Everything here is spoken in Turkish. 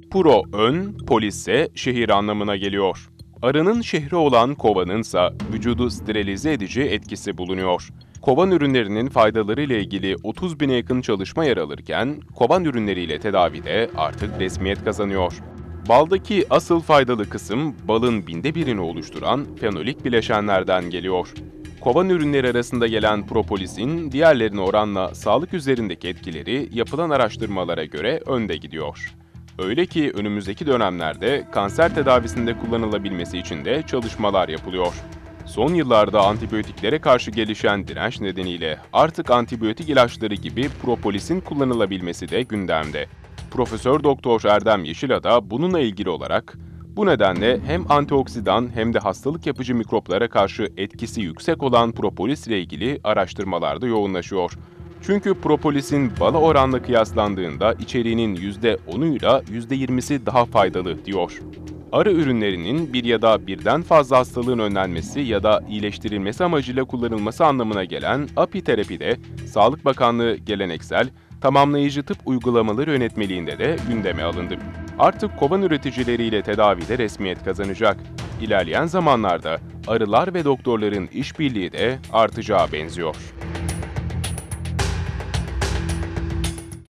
Pro ön, polisse şehir anlamına geliyor. Arının şehri olan kovanınsa vücudu sterilize edici etkisi bulunuyor. Kovan ürünlerinin faydaları ile ilgili 30 bine yakın çalışma yer alırken, kovan ürünleriyle tedavide artık resmiyet kazanıyor. Baldaki asıl faydalı kısım balın binde birini oluşturan fenolik bileşenlerden geliyor. Kovan ürünleri arasında gelen propolisin diğerlerine oranla sağlık üzerindeki etkileri yapılan araştırmalara göre önde gidiyor. Öyle ki önümüzdeki dönemlerde kanser tedavisinde kullanılabilmesi için de çalışmalar yapılıyor. Son yıllarda antibiyotiklere karşı gelişen direnç nedeniyle artık antibiyotik ilaçları gibi propolisin kullanılabilmesi de gündemde. Profesör Doktor Erdem Yeşilada bununla ilgili olarak bu nedenle hem antioksidan hem de hastalık yapıcı mikroplara karşı etkisi yüksek olan propolis ile ilgili araştırmalarda yoğunlaşıyor. Çünkü propolisin bala oranla kıyaslandığında içeriğinin %10'uyla %20'si daha faydalı diyor. Arı ürünlerinin bir ya da birden fazla hastalığın önlenmesi ya da iyileştirilmesi amacıyla kullanılması anlamına gelen apiterapide, Sağlık Bakanlığı geleneksel, tamamlayıcı tıp uygulamaları yönetmeliğinde de gündeme alındı. Artık kovan üreticileriyle tedavide resmiyet kazanacak. İlerleyen zamanlarda arılar ve doktorların işbirliği de artacağı benziyor.